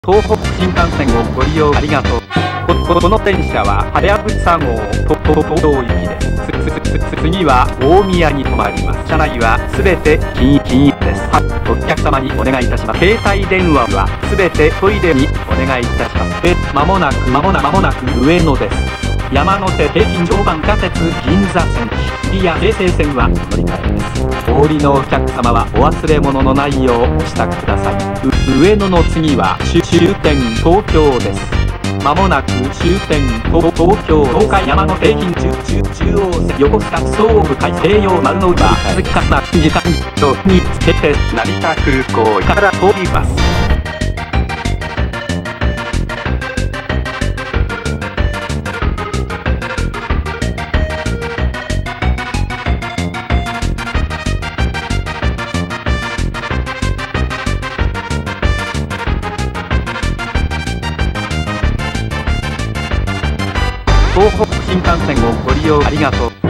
東北新幹線をご利用ありがとう。この電車ははやぶさ号東京行きです。次は大宮に停まります。車内はすべて禁煙です。お客様にお願いいたします。携帯電話はすべてトイレにお願いいたします。まもなく上野です。山手京浜常磐下鉄銀座線日比谷京成線は乗り換えです。お降りのお客様はお忘れ物のないようお支度ください。上野の次は終点東京です。まもなく終点東京東海山手京浜中央線横須賀総武海西洋丸の内は鈴木勝間時間とにつけて成田空港から通ります。東北新幹線をご利用ありがとう。